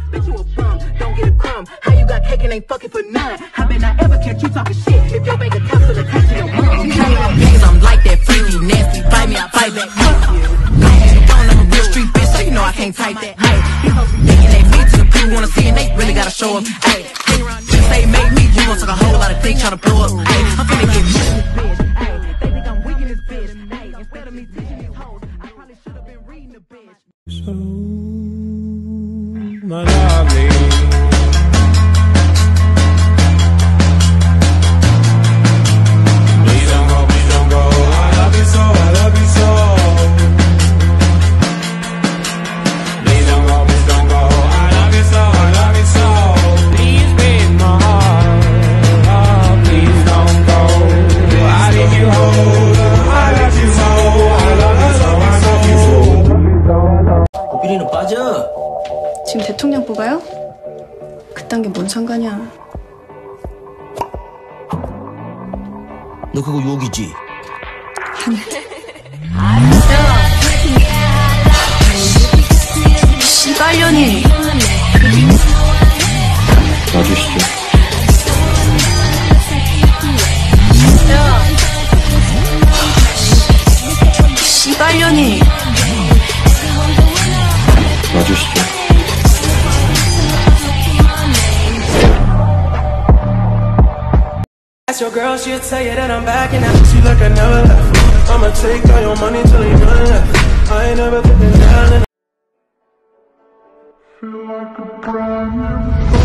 Bet you a bum, don't get a crumb. How you got cake and ain't fucking for none? I bet not ever catch you talking shit if your bank account still attached to your mom. Niggas, I'm like that freaky, nasty, fight me, I fight back. I'm a real street bitch, so you know I can't type that. Ay, these hoes be thinking they me too. People wanna see and they really gotta show up. Ay, they made me, you gon' talk a whole lot of things tryna blow up. Ay, I'm finna get rich in this bitch. Ay, they think I'm weak in this bitch. Ay, instead of me teaching these hoes, I probably should've been reading the bitch. So, my darling, please don't go, please don't go. I love you so, I love you so. Please don't go, please don't go. I love you so, I love you so. Please break my heart. Oh, please don't go. I need you hold. I love you so, I love you so, I love you so. 고삐리는 빠져. 지금 대통령 뽑아요? 그딴 게 뭔 상관이야. 너 그거 욕이지? 씨발년이. 놔주시죠. 씨발년이. 놔주시죠. Ask your girl, she'll tell you that I'm backing out. She like I never left. I'ma take all your money till you none left. I ain't never putting down and feel like a brand new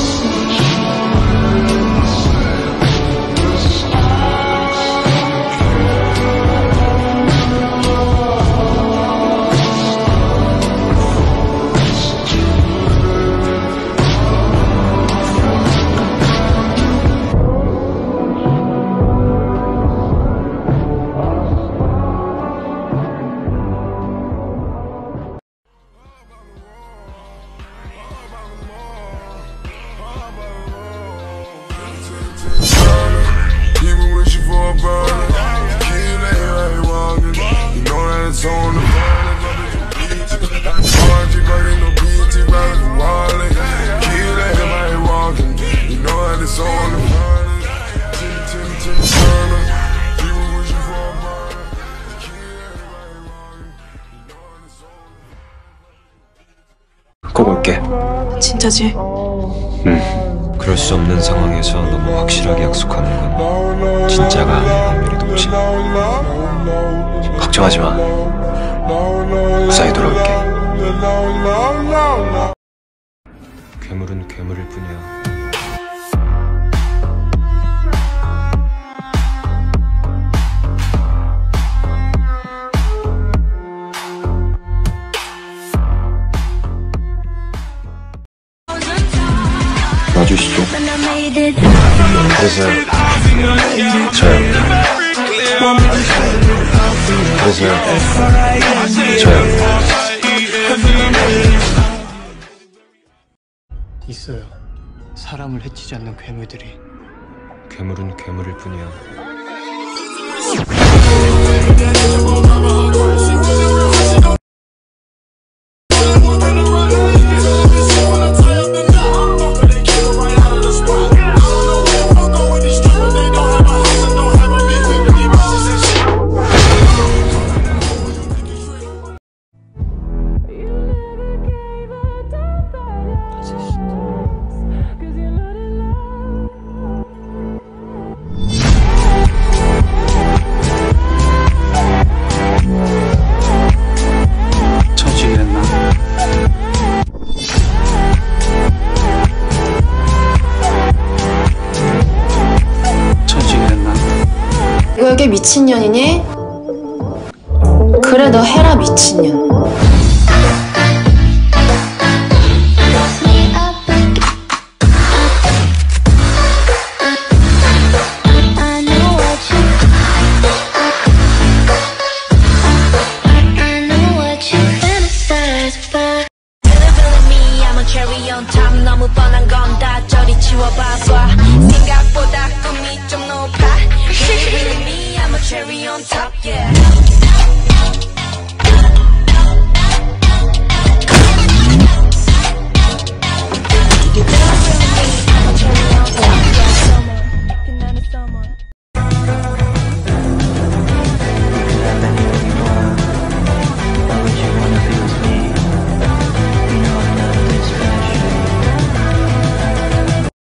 People wishing for a burner. Kill it right walking. You know that it's on the party, but ain't no BT right wallet. Kill it right walking. You know that it's on the burner. People wishing for a burner. Kill it right walking. You know that it's on the 꼭 올게. 진짜지? 그럴 수 없는 상황에서 너무 확실하게 약속하는 건 진짜가 아닐 확률이 높지. 걱정하지 마. 무사히 돌아올게. 괴물은 괴물일 뿐이야. 놔주시죠. 그래서요. 저요. 그래서요. 저요. 있어요. 사람을 해치지 않는 괴물들이. 괴물은 괴물일 뿐이야. 이거 이게 미친년이니? 그래 너 해라 미친년. 너무 뻔한 건 다 저리 치워봐봐. 생각보다 꿈이 좀 높아. I'm a cherry on top, yeah.